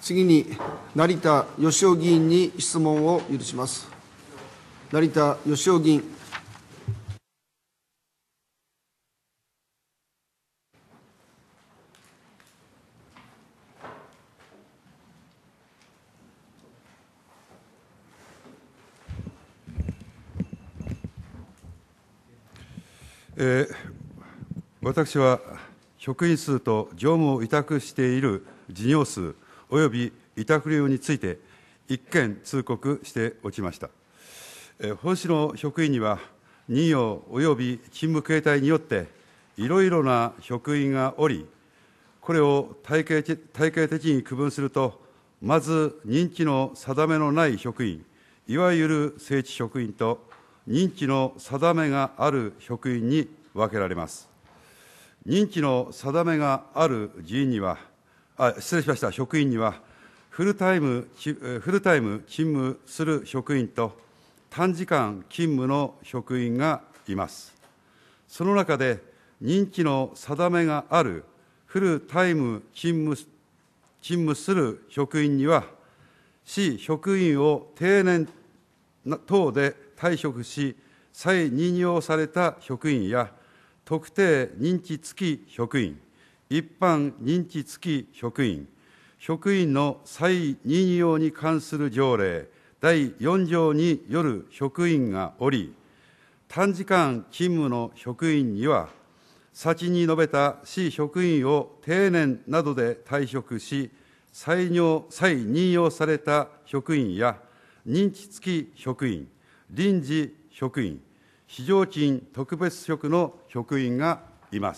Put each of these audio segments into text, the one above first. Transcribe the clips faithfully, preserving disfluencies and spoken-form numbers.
次に、成田義夫議員に質問を許します。成田義夫議員。 えー、私は職員数と業務を委託している事業数および委託料について一件通告しておきました。えー、本市の職員には任用および勤務形態によっていろいろな職員がおり、これを体系体系的に区分すると、まず任期の定めのない職員、いわゆる正規職員と、任期の定めがある職員に分けられます。任期の定めがある議員には、あ、失礼しました、職員には、フルタイム、フルタイム勤務する職員と、短時間勤務の職員がいます。その中で、任期の定めがあるフルタイム勤務、勤務する職員には、市職員を定年等で退職し、再任用された職員や、特定任期付き職員、一般任期付き職員、職員の再任用に関する条例だいよん条による職員がおり、短時間勤務の職員には、先に述べた市職員を定年などで退職し、再任再任用された職員や、任期付き職員、臨時職員、非常勤特別職の職員がいます。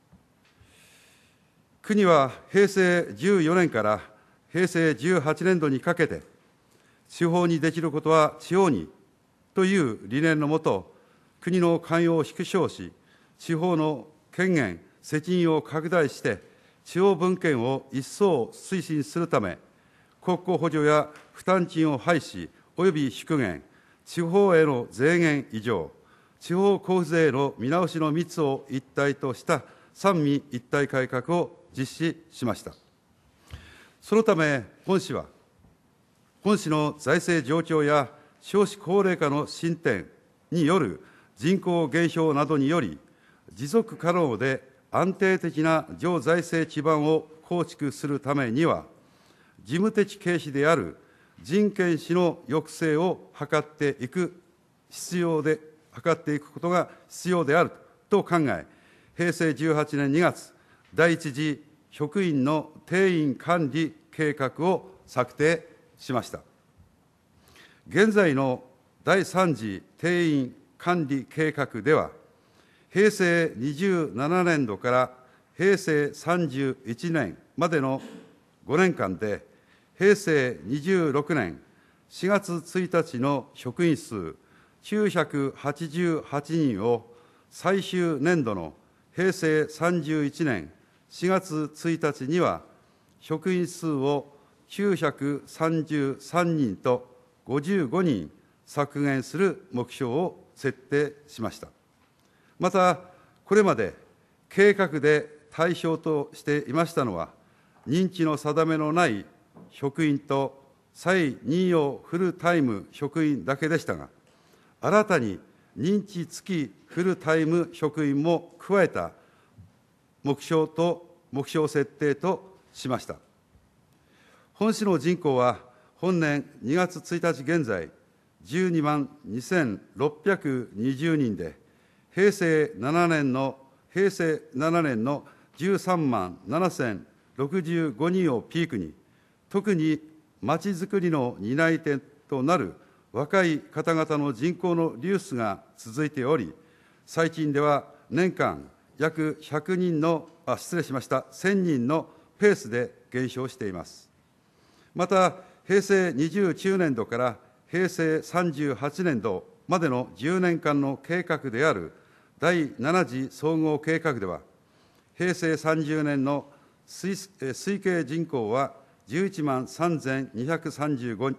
国は平成じゅうよねんから平成じゅうはちねん度にかけて、地方にできることは地方にという理念のもと、国の関与を縮小し、地方の権限、責任を拡大して、地方分権を一層推進するため、国庫補助や負担金を廃止および縮減、地方への税源移譲、地方交付税の見直しのみっつを一体とした三位一体改革を実施しました。そのため、本市は、本市の財政状況や少子高齢化の進展による人口減少などにより、持続可能で安定的な上財政基盤を構築するためには、事務的軽視である人権視の抑制を図っていく必要で、図っていくことが必要であると考え、平成じゅうはちねんにがつ、第一次職員の定員管理計画を策定しました。現在のだいさん次定員管理計画では、平成にじゅうななねん度から平成さんじゅういちねんまでのごねんかんで、平成にじゅうろくねんしがつついたちの職員数きゅうひゃくはちじゅうはちにんを、最終年度の平成さんじゅういちねんしがつついたちには、職員数をきゅうひゃくさんじゅうさんにんとごじゅうごにん削減する目標を設定しました。また、これまで計画で対象としていましたのは、任期の定めのない職員と再任用フルタイム職員だけでしたが、新たに任期付きフルタイム職員も加えた目標と目標設定としました。本市の人口は本年にがつついたち現在、じゅうにまんにせんろっぴゃくにじゅうにんで、平成ななねんの平成ななねんのじゅうさんまんななせんろくじゅうごにんをピークに、特にまちづくりの担い手となる若い方々の人口の流出が続いており、最近では年間約ひゃくにんの、あ、失礼しました、せんにんのペースで減少しています。また、平成にじゅうきゅうねん度から平成さんじゅうはちねん度までのじゅうねんかんの計画であるだいなな次総合計画では、平成さんじゅうねんの推計人口はじゅういちまんさんぜんにひゃくさんじゅうご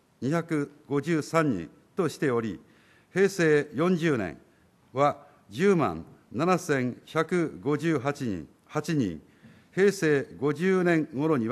にんとしており、平成よんじゅうねんはじゅうまんななせんひゃくごじゅうはちにん、平成ごじゅうねん頃には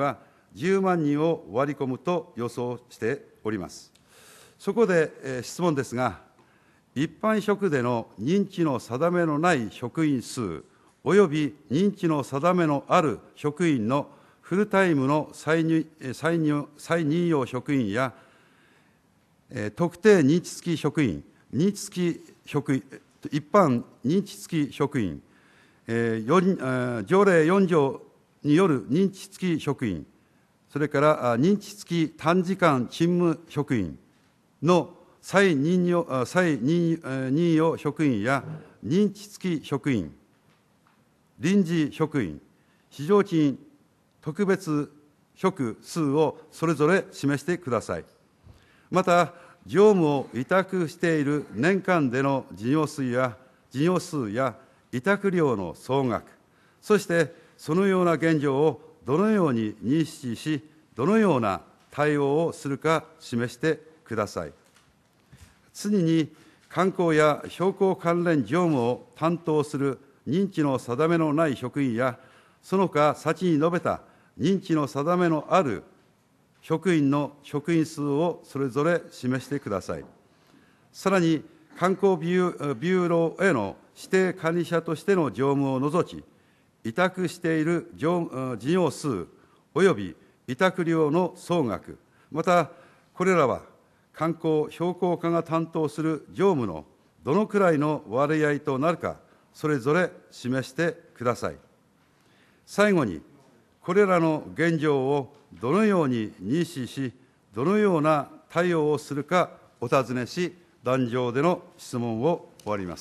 じゅうまんにんを割り込むと予想しております。そこで、えー、質問ですが、一般職での認知の定めのない職員数、および認知の定めのある職員のフルタイムの再入再入再任用職員や、えー、特定認知付き職員、認知付き職員、一般認知付き職員、えーよんえー、条例よん条による認知付き職員、それから認知付き短時間勤務職員の再任用再任任用職員や認知付き職員、臨時職員、非常勤特別職数をそれぞれ示してください。また、業務を委託している年間での事業数や事業数や委託料の総額、そしてそのような現状をどのように認識し、どのような対応をするか示してください。次に、観光や標高関連業務を担当する認知の定めのない職員や、その他先に述べた認知の定めのある職員の職員数をそれぞれ示してください。さらに、観光ビューローへの指定管理者としての業務を除き、委託している事業数および委託料の総額、また、これらは観光標高課が担当する業務のどのくらいの割合となるか、それぞれ示してください。最後に、これらの現状をどのように認識し、どのような対応をするかお尋ねし、壇上での質問を終わります。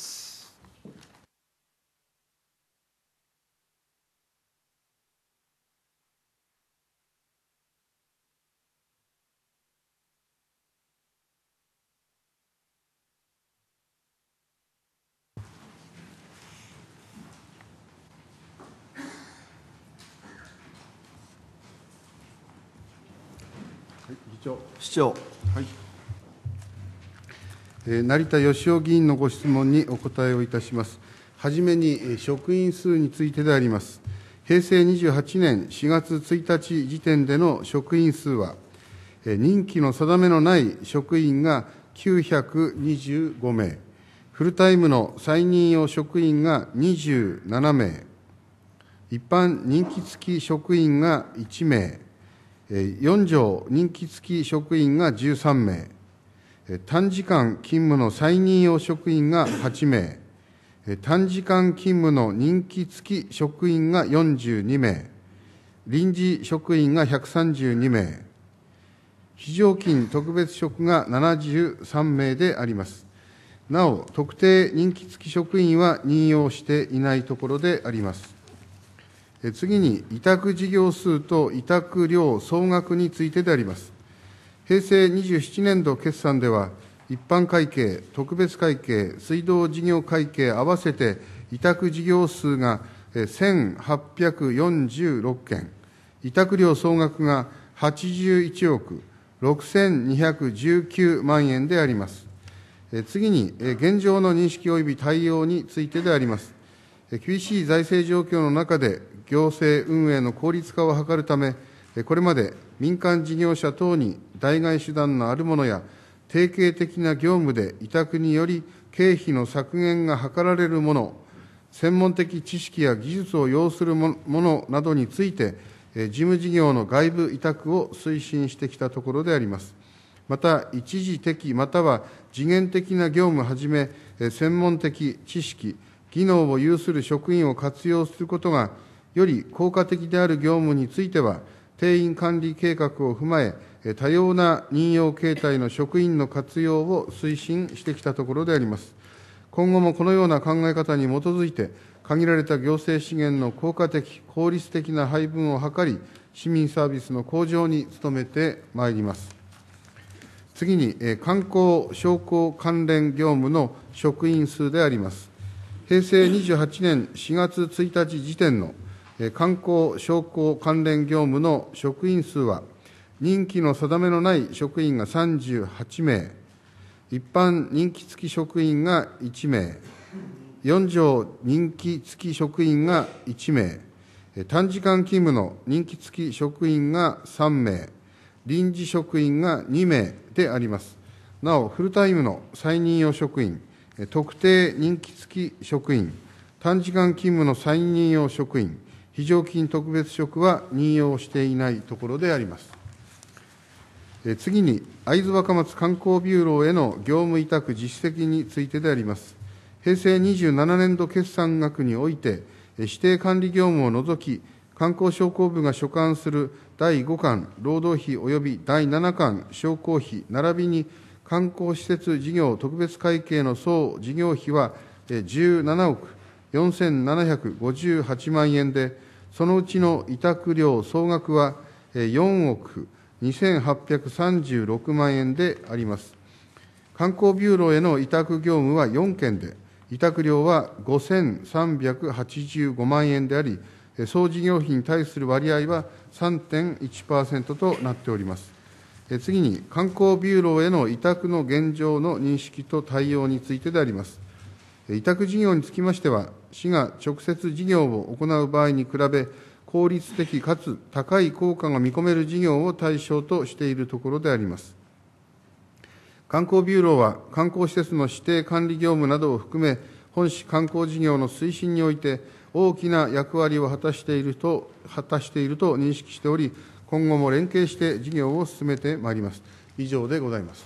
市長。 はい。えー、成田義夫議員のご質問にお答えをいたします。はじめに、職員数についてであります。へいせいにじゅうはちねんしがつついたち時点での職員数は、えー、任期の定めのない職員がきゅうひゃくにじゅうごめい、フルタイムの再任用職員がにじゅうななめい、一般任期付き職員がいちめい、よん条任期付き職員がじゅうさんめい、短時間勤務の再任用職員がはちめい、短時間勤務の任期付き職員がよんじゅうにめい、臨時職員がひゃくさんじゅうにめい、非常勤特別職がななじゅうさんめいであります。なお、特定任期付き職員は任用していないところであります。次に、委託事業数と委託料総額についてであります。へいせいにじゅうななねんど決算では、一般会計、特別会計、水道事業会計合わせて委託事業数がせんはっぴゃくよんじゅうろっけん、委託料総額がはちじゅういちおくろくせんにひゃくじゅうきゅうまんえんであります。次に、現状の認識及び対応についてであります。厳しい財政状況の中で、行政運営の効率化を図るため、これまで民間事業者等に代替手段のあるものや、定型的な業務で委託により経費の削減が図られるもの、専門的知識や技術を要するものなどについて、事務事業の外部委託を推進してきたところであります。また、一時的または次元的な業務はじめ、専門的知識、技能を有する職員を活用することが、より効果的である業務については、定員管理計画を踏まえ、多様な任用形態の職員の活用を推進してきたところであります。今後もこのような考え方に基づいて、限られた行政資源の効果的、効率的な配分を図り、市民サービスの向上に努めてまいります。次に、観光・商工関連業務の職員数であります。へいせいにじゅうはちねんしがつついたち時点の観光・商工関連業務の職員数は、任期の定めのない職員がさんじゅうはちめい、一般任期付き職員がいちめい、よん条任期付き職員がいちめ短時間勤務の任期付き職員がさんめい、臨時職員がにめいであります。なお、フルタイムの再任用職員、特定任期付き職員、短時間勤務の再任用職員、非常勤特別職は任用していないところであります。次に、会津若松観光ビューローへの業務委託実績についてであります。平成にじゅうななねんど決算額において、指定管理業務を除き、観光商工部が所管するだいごかん労働費及びだいななかん商工費並びに観光施設事業特別会計の総事業費はじゅうななおくよんせんななひゃくごじゅうはちまんえんで、そのうちの委託料総額はよんおくにせんはっぴゃくさんじゅうろくまんえんであります。観光ビューローへの委託業務はよんけんで、委託料はごせんさんびゃくはちじゅうごまんえんであり、総事業費に対する割合は さんてんいちパーセント となっております。次に、観光ビューローへの委託の現状の認識と対応についてであります。委託事業につきましては、市が直接事業を行う場合に比べ、効率的かつ高い効果が見込める事業を対象としているところであります。観光ビューローは、観光施設の指定管理業務などを含め、本市観光事業の推進において、大きな役割を果たしていると、果たしていると認識しており、今後も連携して事業を進めてまいります。以上でございます。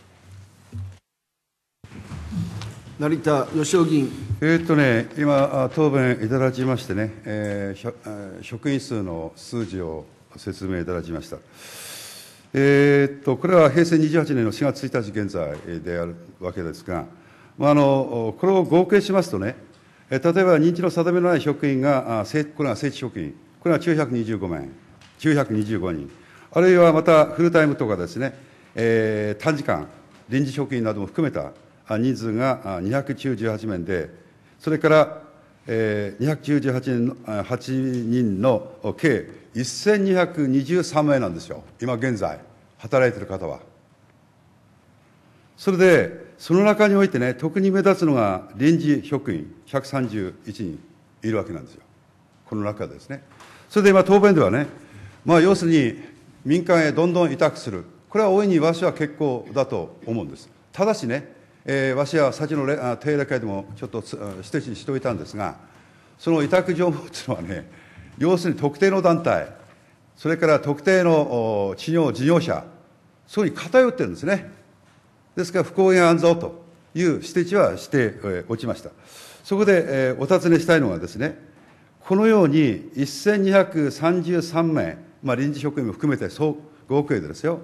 成田義雄議員。 えーっとね、今、答弁いただきましてね、えー、職員数の数字を説明いただきました。えー、っと、これは平成にじゅうはちねんのしがつついたち現在であるわけですが、まあ、あのこれを合計しますとね、例えば認知の定めのない職員が、これが正規職員、これはきゅうひゃくにじゅうごめい、きゅうひゃくにじゅうごにん、あるいはまたフルタイムとかですね、えー、短時間、臨時職員なども含めた人数がにひゃくきゅうじゅうはちめいで、それから、えー、にひゃくきゅうじゅうはちにんの計せんにひゃくにじゅうさんめいなんですよ、今現在、働いている方は。それで、その中においてね、特に目立つのが臨時職員ひゃくさんじゅういちにんいるわけなんですよ、この中でですね。それで今、答弁ではね、まあ、要するに民間へどんどん委託する、これは大いにわしは結構だと思うんです。ただしね、えー、わしは先の定例会でもちょっと指摘しておいたんですが、その委託業務というのはね、要するに特定の団体、それから特定の事業事業者、そうに偏ってるんですね。ですから、不公平安全という指摘はしておきました。そこで、えー、お尋ねしたいのはですね、このようにせんにひゃくさんじゅうさんめい、まあ、臨時職員も含めて総合計でですよ、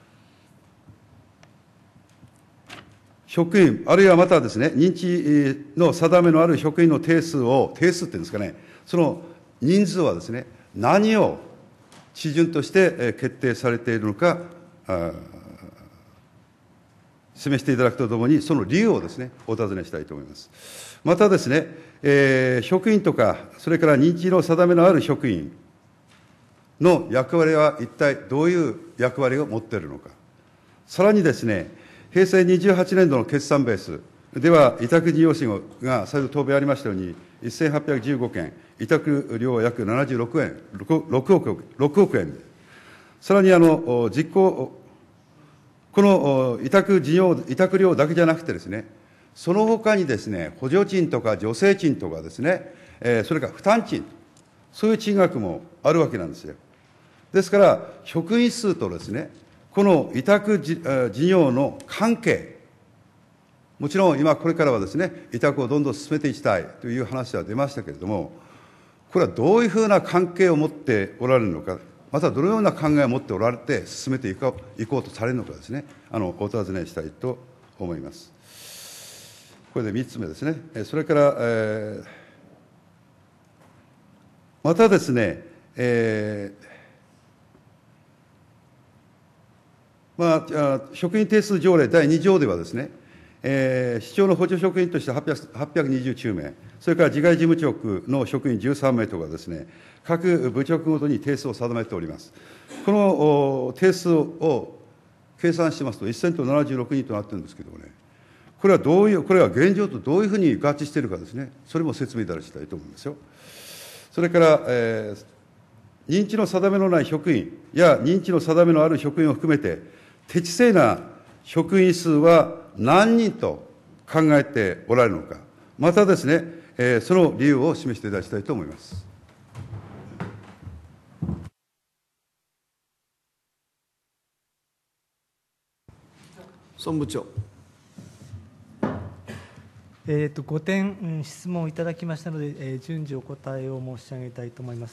職員、あるいはまたですね、認知の定めのある職員の定数を、定数っていうんですかね、その人数はですね、何を基準として決定されているのか、示していただくとともに、その理由をですね、お尋ねしたいと思います。またですね、えー、職員とか、それから認知の定めのある職員の役割は一体どういう役割を持っているのか。さらにですね、平成にじゅうはちねんどの決算ベースでは、委託事業者が先ほど答弁ありましたように、せんはっぴゃくじゅうごけん、委託料は約ななじゅうろくえん、ろくおく、ろくおくえん。さらにあの実行、この委託事業、委託料だけじゃなくてですね、そのほかにですね、補助賃とか助成賃とかですね、えー、それから負担賃、そういう賃額もあるわけなんですよ。ですから、職員数とですね、この委託事業の関係、もちろん今これからはですね、委託をどんどん進めていきたいという話は出ましたけれども、これはどういうふうな関係を持っておられるのか、またどのような考えを持っておられて進めていこう、いこうとされるのかですね、あのお尋ねしたいと思います。これでみっつめですね。それから、えー、またですね、えーまあ、職員定数条例だいにじょうではですね、えー、市長の補助職員としてはっぴゃくにじゅうきゅうめい、それから自外事務局の職員じゅうさんめいとかですね、各部局ごとに定数を定めております。この定数を計算してますと、せんななじゅうろくにんとなってるんですけどもね、これはどういう、これは現状とどういうふうに合致しているかですね、それも説明いただきたいと思いますよ。それから、えー認知の定めのない職員や認知の定めのある職員を含めて、適正な職員数は何人と考えておられるのか、またですね、えー、その理由を示していただきたいと思います。 総務部長。 えー、とごてん、うん、質問をいただきましたので、えー、順次お答えを申し上げたいと思います。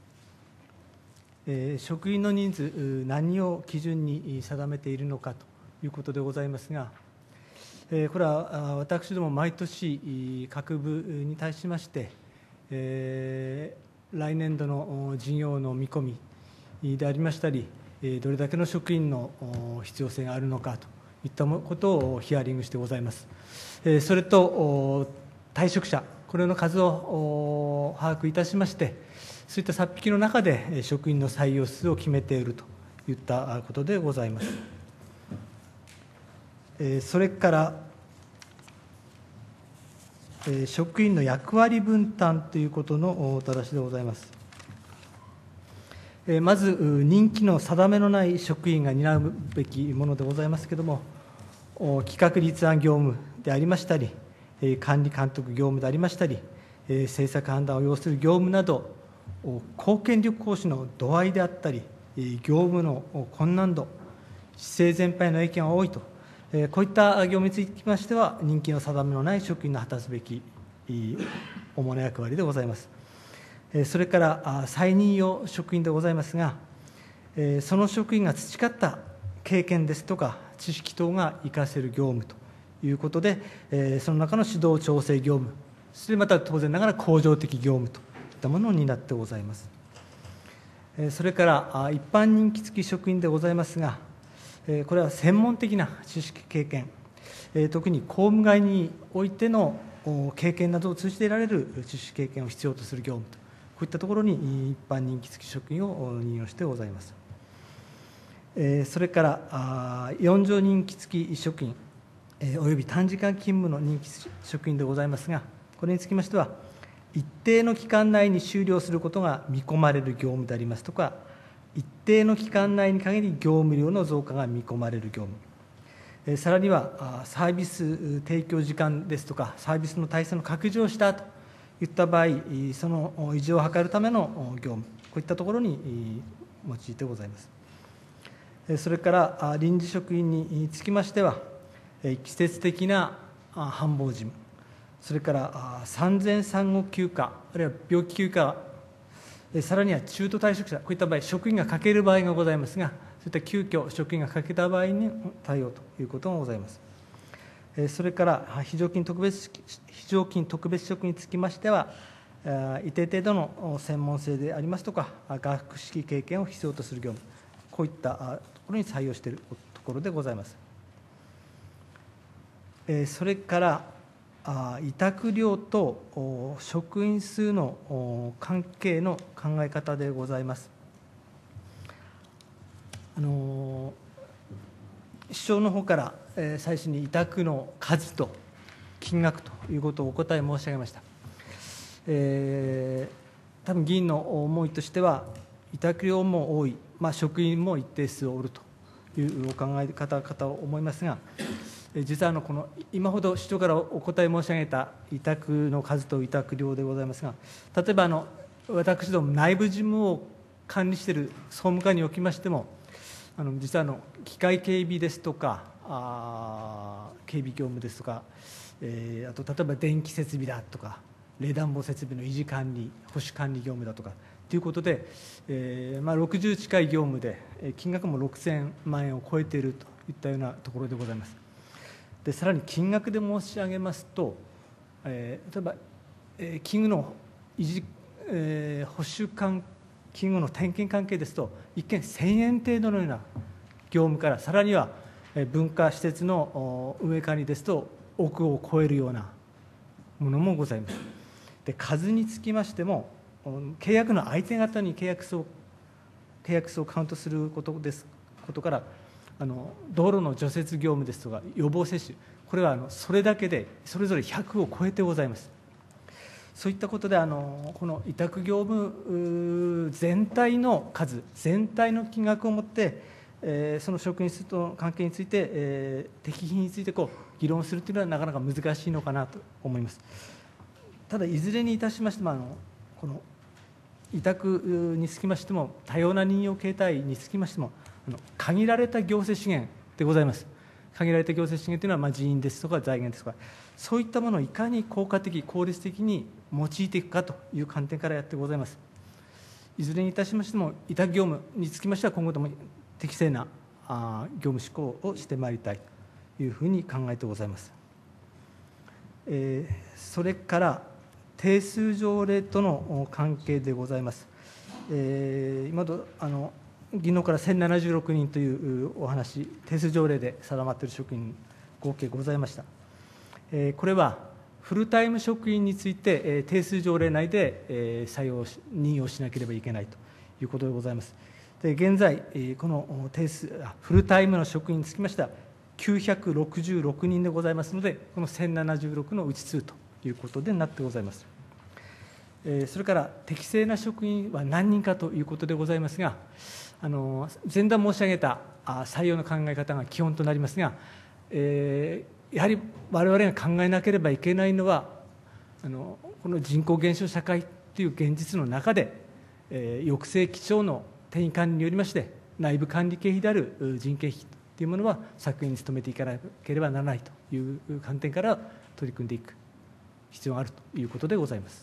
えー、職員の人数、何を基準に定めているのかということでございますが、えー、これは私ども毎年、各部に対しまして、えー、来年度の事業の見込みでありましたり、どれだけの職員の必要性があるのかといったことをヒアリングしてございます。それと退職者、これの数を把握いたしまして、そういった札引の中で職員の採用数を決めているといったことでございます。それから職員の役割分担ということのおただしでございます。まず、任期の定めのない職員が担うべきものでございますけれども、企画立案業務でありましたり、管理監督業務でありましたり、政策判断を要する業務など、貢献力行使の度合いであったり、業務の困難度、姿勢全般への影響が多いと、こういった業務につきましては、任期の定めのない職員の果たすべき主な役割でございます。それから再任用職員でございますが、その職員が培った経験ですとか、知識等が活かせる業務ということで、その中の指導調整業務、そしてまた当然ながら恒常的業務といったものを担ってございます。それから一般任期付き職員でございますが、これは専門的な知識経験、特に公務外においての経験などを通じて得られる知識経験を必要とする業務と、こういったところに一般任期付き職員を任用してございます。それからよん条任期付き職員および短時間勤務の任期職員でございますが、これにつきましては、一定の期間内に終了することが見込まれる業務でありますとか、一定の期間内に限り業務量の増加が見込まれる業務、さらにはサービス提供時間ですとか、サービスの体制の拡充をしたといった場合、その維持を図るための業務、こういったところに用いてございます。それから臨時職員につきましては、季節的な繁忙事務、それから産前産後休暇、あるいは病気休暇、さらには中途退職者、こういった場合、職員が欠ける場合がございますが、そういった急遽職員が欠けた場合に対応ということがございます。それから非常勤特別非常勤特別職につきましては、一定程度の専門性でありますとか、学識経験を必要とする業務、こういったところに採用しているところでございます。それから委託料と職員数の関係の考え方でございます。あの首相の方から最初に委託の数と金額ということをお答え申し上げました。えー、多分議員の思いとしては、委託料も多い、まあ、職員も一定数おるというお考え方かと思いますが、実はあのこの今ほど首長からお答え申し上げた委託の数と委託料でございますが、例えばあの私ども内部事務を管理している総務課におきましても、あの実はあの機械警備ですとか、あ警備業務ですとか、えー、あと例えば電気設備だとか、冷暖房設備の維持管理、保守管理業務だとかということで、えーまあ、ろくじゅう近い業務で、金額もろくせんまん円を超えているといったようなところでございます。でさらに金額で申し上げますと、えー、例えば、えー、器具の維持、えー、保守関器具の点検関係ですと、一見せんえん程度のような業務から、さらには文化施設の運営管理ですと、億を超えるようなものもございます。で数につきましても、契約の相手方に契約数を契約数をカウントすることですことから、あの道路の除雪業務ですとか予防接種、これはあのそれだけでそれぞれひゃくを超えてございます。 そういったことで、あのこの委託業務全体の数、全体の金額をもって、えー、その職員数との関係について、えー、適費についてこう議論するというのはなかなか難しいのかなと思います。ただ、いずれにいたしましても、あのこの委託につきましても、多様な任用形態につきましても、あの限られた行政資源でございます。限られた行政資源というのは、まあ、人員ですとか財源ですとか、そういったものをいかに効果的、効率的に用いていくかという観点からやってございます。いずれにいたしましても、委託業務につきましては、今後とも適正なあ業務施行をしてまいりたいというふうに考えてございます。えー、それから定数条例との関係でございます。えー、今どあの議能からせんななじゅうろくにんというお話、定数条例で定まっている職員、合計ございました。えー、これはフルタイム職員について、えー、定数条例内で、えー、採用し、任用しなければいけないということでございます。で現在、えー、この定数フルタイムの職員につきましては、きゅうひゃくろくじゅうろくにんでございますので、このせんななじゅうろくのうち数ということでなってございます。えー、それから適正な職員は何人かということでございますが、あの前段申し上げたあ採用の考え方が基本となりますが、えー、やはり我々が考えなければいけないのは、あのこの人口減少社会という現実の中で、えー、抑制基調の定員管理によりまして、内部管理経費である人件費というものは削減に努めていかなければならないという観点から取り組んでいく必要があるということでございます。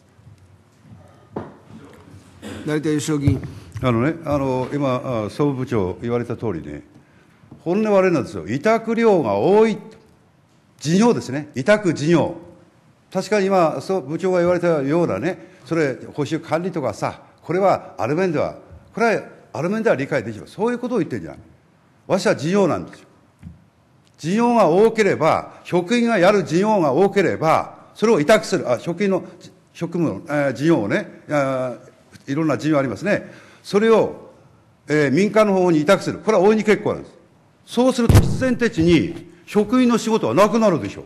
成田義雄議員。 あのね、あの今、総務部長言われた通りね、本音はあれなんですよ、委託料が多い、事業ですね、委託事業、確かに今、総部長が言われたようなね、それ、報酬管理とかさ、これはある面では、これはある面では理解できます、そういうことを言ってるんじゃない、私は事業なんですよ。事業が多ければ、職員がやる事業が多ければ、それを委託する、あ職員の職務の、えー、事業をね、いろんな事業ありますね。それを、えー、民間の方に委託する。これは大いに結構なんです。そうすると必然的に職員の仕事はなくなるでしょ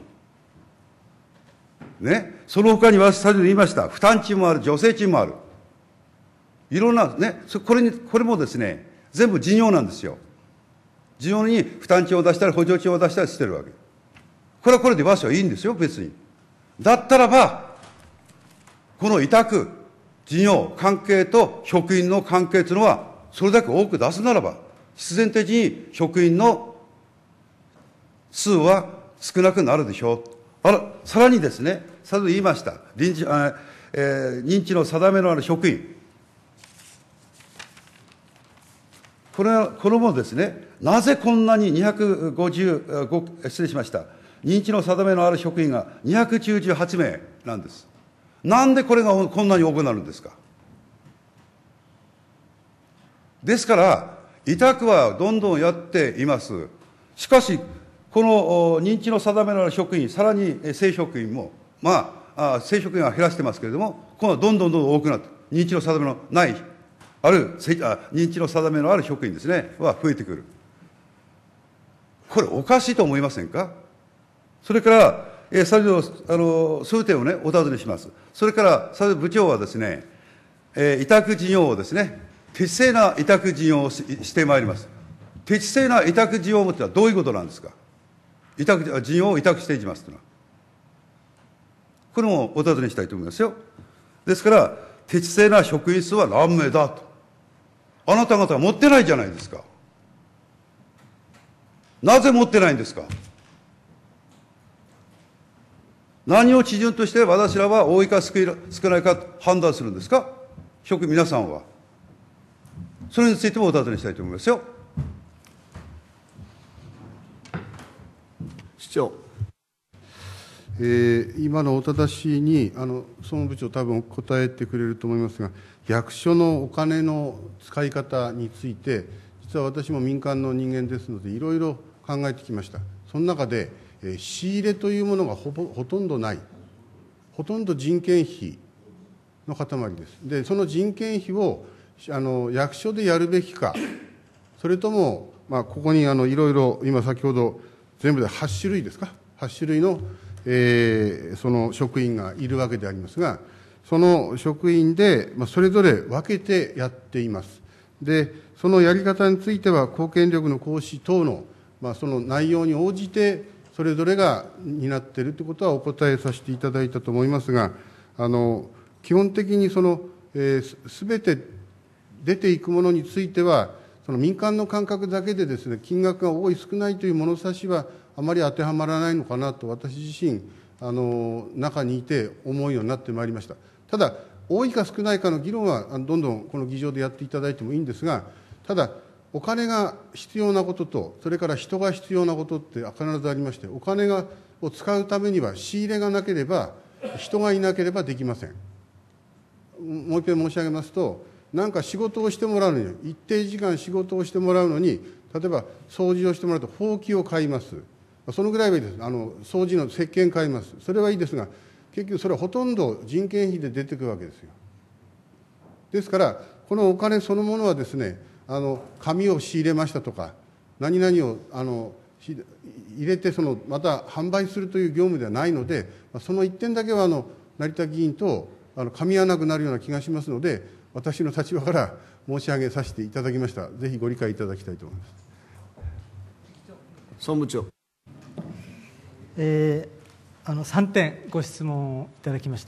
う。ね。その他に私先ほど言いました。負担賃もある、助成賃もある。いろんな、ね、これに、これもですね、全部事業なんですよ。事業に負担賃を出したり補助金を出したりしてるわけ。これはこれで私はいいんですよ、別に。だったらば、この委託、事業、関係と職員の関係というのは、それだけ多く出すならば、必然的に職員の数は少なくなるでしょう。あら、さらにですね、先ほど言いました、臨時あ、えー、認知の定めのある職員。これは、これもですね、なぜこんなににひゃくごじゅうご、失礼しました、認知の定めのある職員がにひゃくきゅうじゅうはちめいなんです。なんでこれがこんなに多くなるんですか。ですから、委託はどんどんやっています。しかし、この認知の定めのある職員、さらに正職員も、まあ、正職員は減らしてますけれども、今度はどんどんどんどん多くなって、認知の定めのない、ある、認知の定めのある職員ですね、は増えてくる。これ、おかしいと思いませんか。それから、えー、先ほど、あの、数点をね、お尋ねします。それから、先ほど部長はですね、えー、委託事業をですね、適正な委託事業を し, してまいります。適正な委託事業をってのはどういうことなんですか。委託事業を委託していきますというのは。これもお尋ねしたいと思いますよ。ですから、適正な職員数は何名だと。あなた方は持ってないじゃないですか。なぜ持ってないんですか。何を基準として私らは多いか少ないか判断するんですか、職皆さんは。それについてもお尋ねしたいと思いますよ。 市長。 えー、今のお正しに、あの総務部長、多分答えてくれると思いますが、役所のお金の使い方について、実は私も民間の人間ですので、いろいろ考えてきました。その中で、えー、仕入れというものがほぼほとんどない、ほとんど人件費の塊です。で、その人件費をあの役所でやるべきか、それとも、まあ、ここにあのいろいろ、今、先ほど、全部ではちしゅるいですか、はちしゅるいの、えー、その職員がいるわけでありますが、 その職員で、まあ、それぞれ分けてやっています。で、そのやり方については、公権力の行使等の、まあ、その内容に応じて、それぞれが担っているということはお答えさせていただいたと思いますが、あの基本的にその、えー、すべて出ていくものについては、その民間の感覚だけでですね、金額が多い、少ないという物差しはあまり当てはまらないのかなと、私自身、あの中にいて思うようになってまいりました。ただ、多いか少ないかの議論は、どんどんこの議場でやっていただいてもいいんですが、ただ、お金が必要なことと、それから人が必要なことって必ずありまして、お金がを使うためには仕入れがなければ、人がいなければできません。もう一回申し上げますと、なんか仕事をしてもらうのに、一定時間仕事をしてもらうのに、例えば掃除をしてもらうと、ほうきを買います。そのぐらいはいいです。あの掃除の石鹸買います。それはいいですが、結局それはほとんど人件費で出てくるわけですよ。ですから、このお金そのものはですね、あの紙を仕入れましたとか、何々をあの入れてその、また販売するという業務ではないので、その一点だけはあの成田議員とあの噛み合わなくなるような気がしますので、私の立場から申し上げさせていただきました。ぜひご理解いただきたいと思います。 総務長。 えー、あのさんてんご質問をいただきました。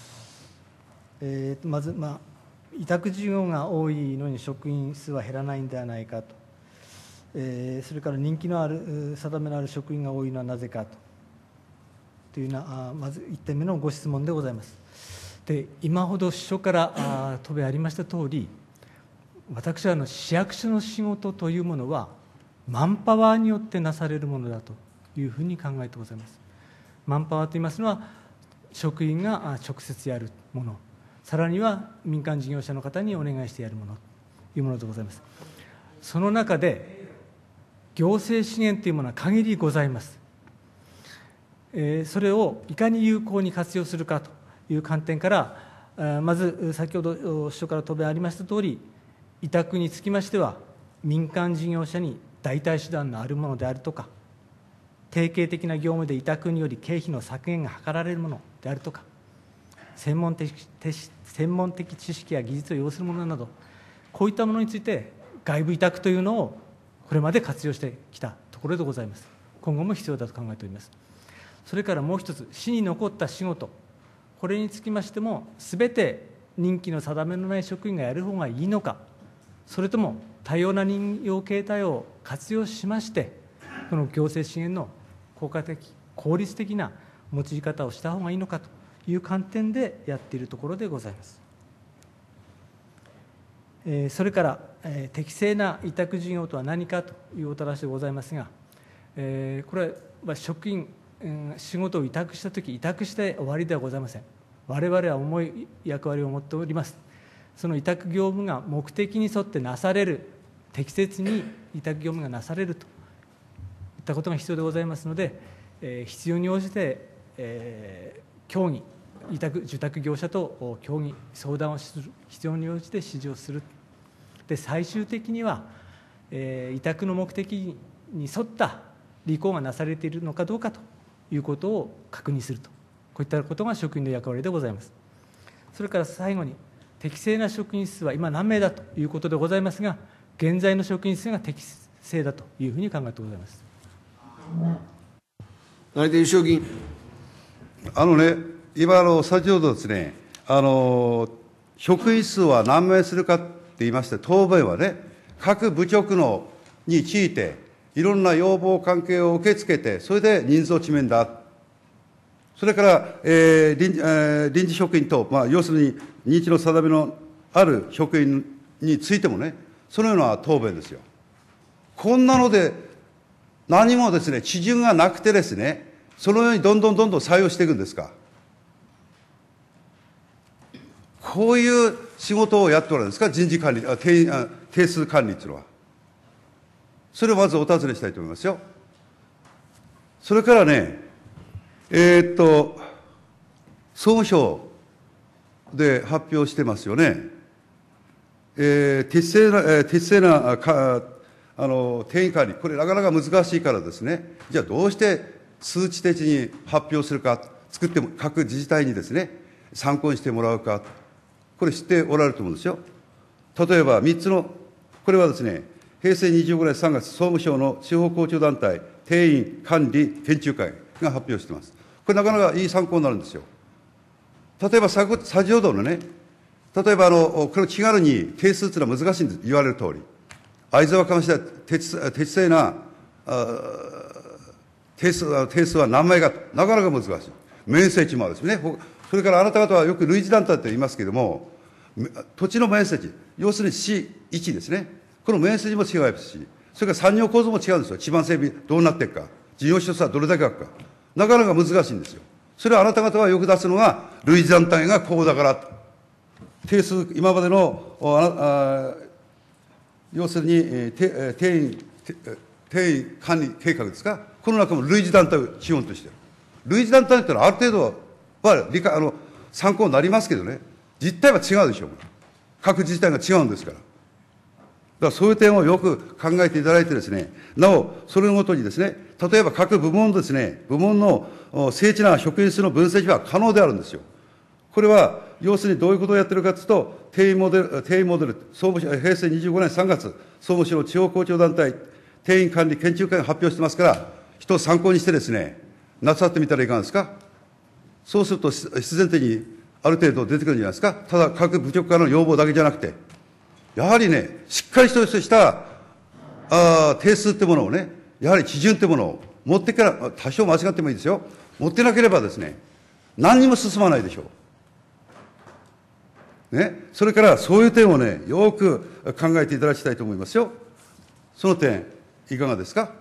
えー、まず、まあ、委託事業が多いのに職員数は減らないんではないかと、えー、それから人気のある、定めのある職員が多いのはなぜかと、というような、あまずいってんめのご質問でございます。で、今ほど秘書からあ答弁ありましたとおり、私はあの市役所の仕事というものは、マンパワーによってなされるものだというふうに考えてございます。マンパワーといいますのは、職員が直接やるもの、さらには民間事業者の方にお願いしてやるものというものでございます。その中で、行政資源というものは限りございます。えー、それをいかに有効に活用するかという観点から、まず先ほど秘書から答弁ありましたとおり、委託につきましては、民間事業者に代替手段のあるものであるとか、定型的な業務で委託により経費の削減が図られるものであるとか、専門的、専門的知識や技術を要するものなど、こういったものについて、外部委託というのをこれまで活用してきたところでございます。今後も必要だと考えております。それからもう一つ、市に残った仕事、これにつきましても、すべて任期の定めのない職員がやる方がいいのか、それとも多様な任用形態を活用しまして、この行政資源の効果的、効率的な用い方をした方がいいのかという観点でやっているところでございます。えー、それから、えー、適正な委託事業とは何かというおただしでございますが、えー、これは職員、うん、仕事を委託したとき、委託して終わりではございません。我々は重い役割を持っております。その委託業務が目的に沿ってなされる、適切に委託業務がなされるといったことが必要でございますので、えー、必要に応じて、えー、協議、委託受託業者と協議、相談をする、必要に応じて指示をする。で、最終的には、えー、委託の目的に沿った履行がなされているのかどうかということを確認すると、こういったことが職員の役割でございます。それから最後に、適正な職員数は今何名だということでございますが、現在の職員数が適正だというふうに考えてございます。 成田義雄議員。 あのね、今の先ほどですね、あの職員数は何名するかって言いまして、答弁はね、各部局のについて、いろんな要望関係を受け付けて、それで人数を決めんだ。それから、えー臨えー、臨時職員と、まあ、要するに認知の定めのある職員についてもね、そのような答弁ですよ。こんなので、何もですね、基準がなくてですね、そのようにどんどんどんどん採用していくんですか。こういう仕事をやっておられるんですか、人事管理、あ 定, あ定数管理というのは。それをまずお尋ねしたいと思いますよ。それからね、えー、っと、総務省で発表してますよね。えー、適正な、えー、適正なかあの定員管理、これなかなか難しいからですね、じゃあどうして数値的に発表するか、作っても、各自治体にですね、 参考にしてもらうか、これ知っておられると思うんですよ。例えばみっつの、これはですね、へいせいにじゅうごねんさんがつ、総務省の地方交通団体定員管理研究会が発表しています。これ、なかなかいい参考になるんですよ。例えば先ほどのね、例えばあの、これを気軽に定数というのは難しいんです、言われるとおり。会津若松市は適適正な定数、定数は何枚か、なかなか難しい。面積もあるですね。それからあなた方はよく類似団体と言いますけれども、土地の面積、要するに市いちですね。この面積も違いますし、それから産業構造も違うんですよ。地盤整備どうなっていくか、事業所数はどれだけあるか、なかなか難しいんですよ。それはあなた方はよく出すのが、類似団体がこうだから、定数、今までの、ああ要するに、定定員、定員管理計画ですか、この中も類似団体を基本としている。類似団体というのはある程度は理解あの参考になりますけどね、実態は違うでしょう。各自治体が違うんですから。だからそういう点をよく考えていただいてですね、なお、それごとにですね、例えば各部門ですね、部門の精緻な職員数の分析は可能であるんですよ。これは、要するにどういうことをやってるかというと、定員モデル、定員モデル、総務省、へいせいにじゅうごねんさんがつ、総務省地方公共団体定員管理研究会が発表してますから、人を参考にしてですね、なさってみたらいかがですか。そうすると、必然的にある程度出てくるんじゃないですか。ただ、各部局からの要望だけじゃなくて、やはりね、しっかりとしたあ定数ってものをね、やはり基準ってものを持ってから、多少間違ってもいいですよ。持ってなければですね、何にも進まないでしょう。ね。それから、そういう点をね、よく考えていただきたいと思いますよ。その点、いかがですか。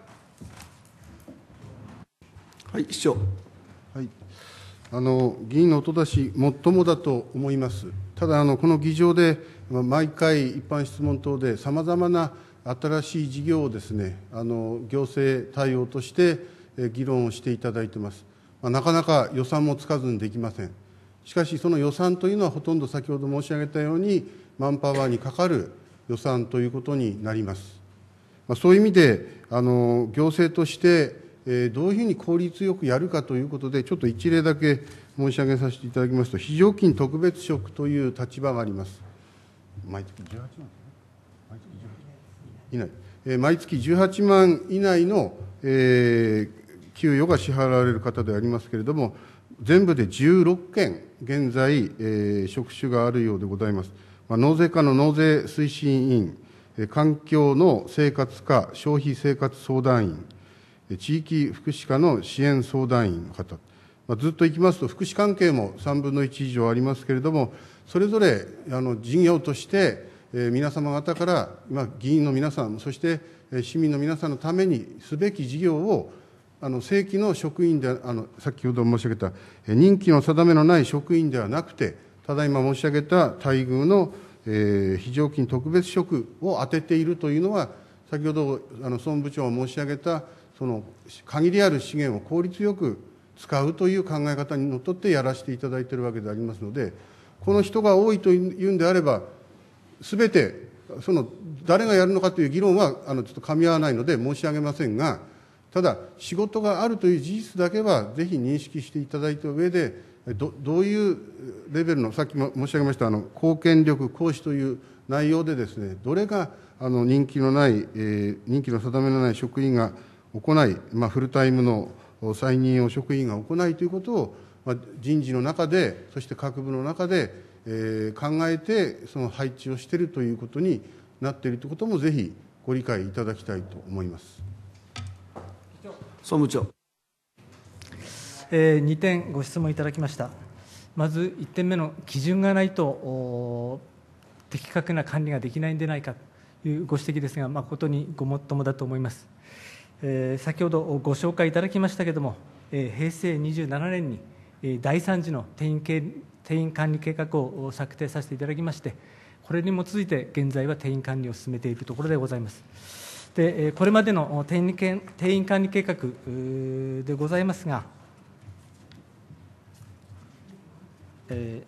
はい、市長。 はい、あの議員の音出し、もっともだと思います。ただ、あのこの議場で、毎回、一般質問等で、さまざまな新しい事業をですね、あの行政対応として議論をしていただいています。まあ、なかなか予算もつかずにできません。しかし、その予算というのは、ほとんど先ほど申し上げたように、マンパワーにかかる予算ということになります。まあ、そういう意味で、あの行政として、えー、どういうふうに効率よくやるかということで、ちょっと一例だけ申し上げさせていただきますと、非常勤特別職という立場があります。毎月じゅうはちまん毎月じゅうはちまん以内、えー、毎月じゅうはちまん以内の、えー、給与が支払われる方でありますけれども、全部でじゅうろっけん、現在、えー、職種があるようでございます。まあ、納税課の納税推進委員、環境の生活課消費生活相談員、地域福祉課の支援相談員の方、まあ、ずっといきますと、福祉関係もさんぶんのいち以上ありますけれども、それぞれあの事業として、えー、皆様方から、まあ、議員の皆さん、そして市民の皆さんのためにすべき事業を、あの正規の職員であの、先ほど申し上げた、任期の定めのない職員ではなくて、ただいま申し上げた待遇の、えー、非常勤特別職を当てているというのは、先ほどあの総務部長が申し上げた、その限りある資源を効率よく使うという考え方にのっとってやらせていただいているわけでありますので、この人が多いというんであれば、すべてその誰がやるのかという議論はあのちょっと噛み合わないので申し上げませんが、ただ、仕事があるという事実だけはぜひ認識していただいた上で、どどういうレベルの、さっきも申し上げましたあの公権力行使という内容でですね、どれがあの任期のない、えー、任期の定めのない職員が行い、まあ、フルタイムの再任用職員が行いということを、まあ、人事の中で、そして各部の中で、えー、考えて、その配置をしているということになっているということも、ぜひご理解いただきたいと思います。 総務長。 えー、にてんご質問いただきました。まずいってんめの基準がないと的確な管理ができないんでないかというご指摘ですが、誠にごもっともだと思います。えー、先ほどご紹介いただきましたけれども、えー、へいせいにじゅうななねんに、えー、だいさん次の定員定員管理計画を策定させていただきまして、これに基づいて現在は定員管理を進めているところでございます。でこれまでの定員定員管理計画でございますが、え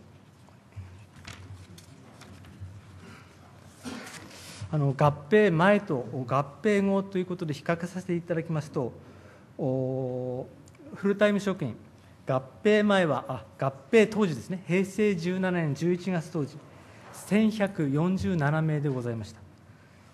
ー、あの合併前と合併後ということで比較させていただきますと、フルタイム職員、 合併前は、あ合併当時ですね、へいせいじゅうななねんじゅういちがつ当時、せんひゃくよんじゅうななめいでございました。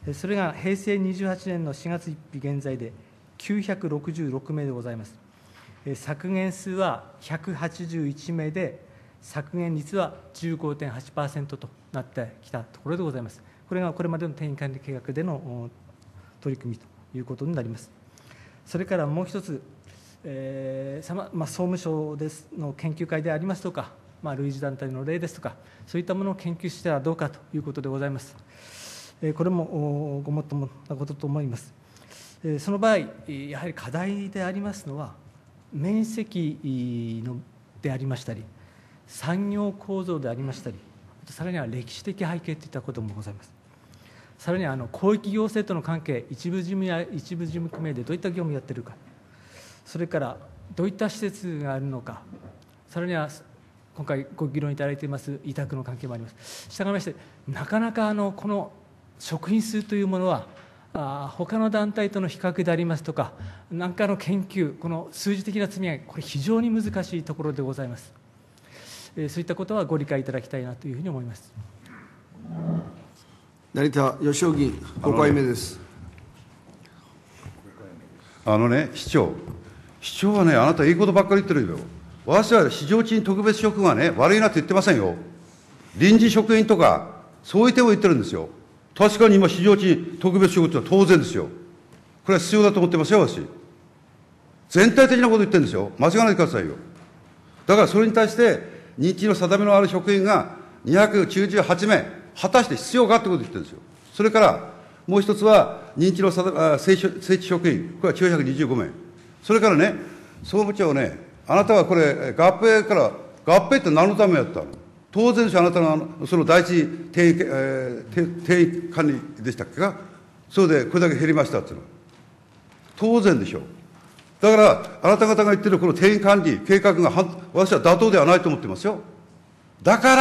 それがへいせいにじゅうはちねんのしがつついたち現在できゅうひゃくろくじゅうろくめいでございます。削減数はひゃくはちじゅういちめいで、削減率は じゅうごてんはちパーセント となってきたところでございます。これがこれまでの定員管理計画での取り組みということになります。それからもう一つ、えーさままあ、総務省ですの研究会でありますとか、まあ、類似団体の例ですとか、そういったものを研究してはどうかということでございます。えーこれもごもっともなことと思います。えーその場合、やはり課題でありますのは、面積のでありましたり、産業構造でありましたり、さらには歴史的背景といったこともございます。さらにはあの広域行政との関係、一部事務や一部事務組合でどういった業務をやっているか、それからどういった施設があるのか、さらには今回ご議論いただいています委託の関係もあります。したがいまして、なかなかあのこの職員数というものは、あ他の団体との比較でありますとか、何かの研究、この数字的な積み上げ、これ、非常に難しいところでございます。えー、そういったことはご理解いただきたいなというふうに思います。 成田義雄議員、ごかいめです。 あのね、市長、市長はね、あなたいいことばっかり言ってるよ。私は市場賃特別職がね、悪いなって言ってませんよ。臨時職員とか、そういう点を言ってるんですよ。確かに今、市場賃特別職というのは当然ですよ。これは必要だと思ってますよ、私。全体的なこと言ってるんですよ。間違わないでくださいよ。だからそれに対して、認知の定めのある職員がにひゃくきゅうじゅうはちめい、果たして必要かってことを言ってるんですよ。それから、もう一つは、認知の正規職員、これはきゅうひゃくにじゅうごめい。それからね、総務長ね、あなたはこれ、合併から、合併って何のためやったの？当然ですよ、あなたのその第一定員、えー、定員管理でしたっけか、そうでこれだけ減りましたっていうのは。当然でしょう。だから、あなた方が言ってるこの定員管理計画が、私は妥当ではないと思ってますよ。だから、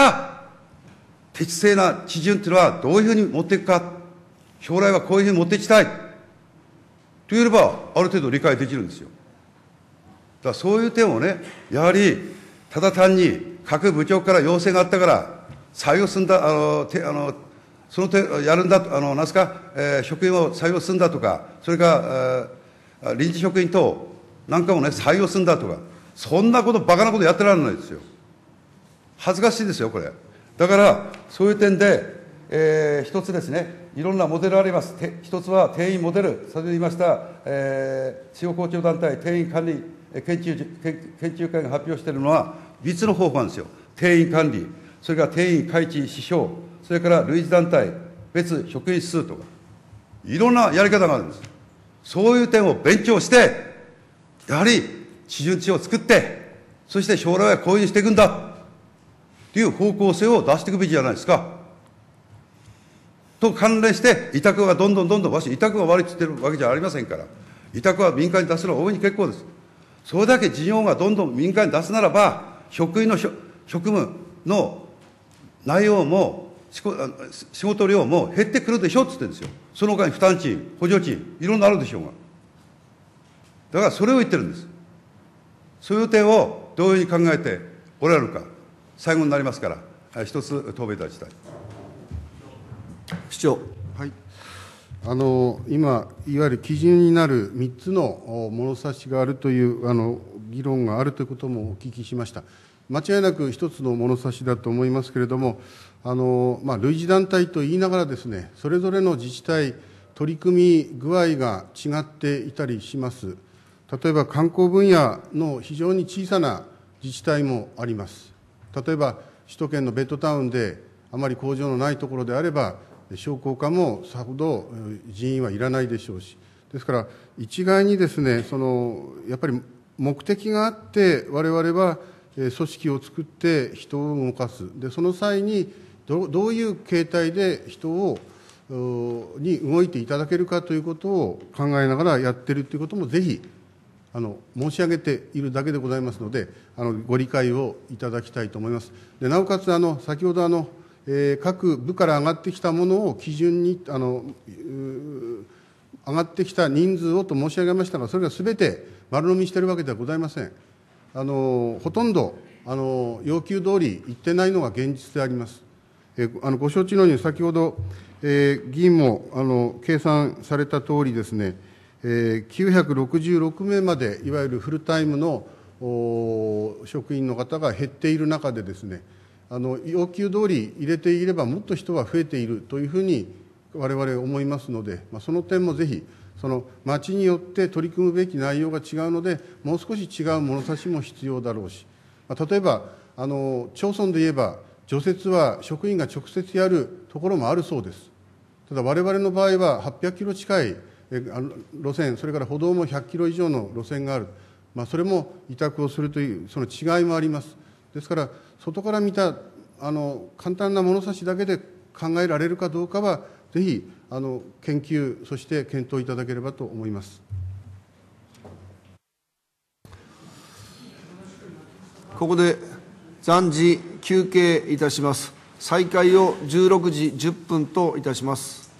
適正な基準っていうのはどういうふうに持っていくか、将来はこういうふうに持っていきたいと言えれば、ある程度理解できるんですよ。だからそういう点をね、やはり、ただ単に各部長から要請があったから、採用すんだ、あの、てあのその点やるんだ、あの、なんですか、えー、職員を採用するんだとか、それから、臨時職員等なんかもね、採用するんだとか、そんなこと、バカなことやってられないですよ。恥ずかしいですよ、これ。だから、そういう点で、えー、一つですね、いろんなモデルあります。一つは定員モデル、先ほど言いました、えー、地方公共団体定員管理研究研究会が発表しているのは、みっつの方法なんですよ。定員管理、それから定員開示、支障、それから類似団体、別職員数とか、いろんなやり方があるんです。そういう点を勉強して、やはり基準値を作って、そして将来はこういうふうにしていくんだという方向性を出していくべきじゃないですか。と関連して、委託がどんどんどんどん、私、委託が悪いって言ってるわけじゃありませんから、委託は民間に出すのは大いに結構です。それだけ事業がどんどん民間に出すならば、職員の職務の内容も、仕事量も減ってくるでしょって言ってるんですよ。その他に負担賃、補助賃、いろんなあるでしょうが。だからそれを言ってるんです。そういう点をどういうふうに考えておられるか、最後になりますから、一つ答弁いただきたい。 市長。 はい、あの今、いわゆる基準になるみっつの物差しがあるというあの議論があるということもお聞きしました。間違いなく一つの物差しだと思いますけれども、あのまあ、類似団体と言いながらですね、それぞれの自治体、取り組み具合が違っていたりします。例えば観光分野の非常に小さな自治体もあります。例えば首都圏のベッドタウンであまり工場のないところであれば、商工課もさほど人員はいらないでしょうし、ですから一概にですね、そのやっぱり目的があって、我々は組織を作って人を動かす、でその際にどどういう形態で人をに動いていただけるかということを考えながらやっているということも、ぜひあの申し上げているだけでございますので、あのご理解をいただきたいと思います。でなおかつあの、先ほどあの、えー、各部から上がってきたものを基準にあの上がってきた人数をと申し上げましたが、それがすべて丸飲みしているわけではございません。 あのほとんどあの要求通りいってないのが現実であります。えあのご承知のように、先ほど、えー、議員もあの計算されたとおりですね、えー、きゅうひゃくろくじゅうろくめいまでいわゆるフルタイムの職員の方が減っている中でですね、あの要求通り入れていればもっと人は増えているというふうに我々思いますので、まあ、その点もぜひその町によって取り組むべき内容が違うので、もう少し違う物差しも必要だろうし、まあ、例えばあの町村で言えば除雪は職員が直接やるところもあるそうです。ただ我々の場合ははっぴゃくキロ近いあの路線、それから歩道もひゃっキロ以上の路線がある、まあ、それも委託をするというその違いもあります。ですから外から見たあの簡単な物差しだけで考えられるかどうかは、ぜひあの研究、そして検討いただければと思います。 ここで暫時休憩いたします。再開をじゅうろくじじゅっぷんといたします。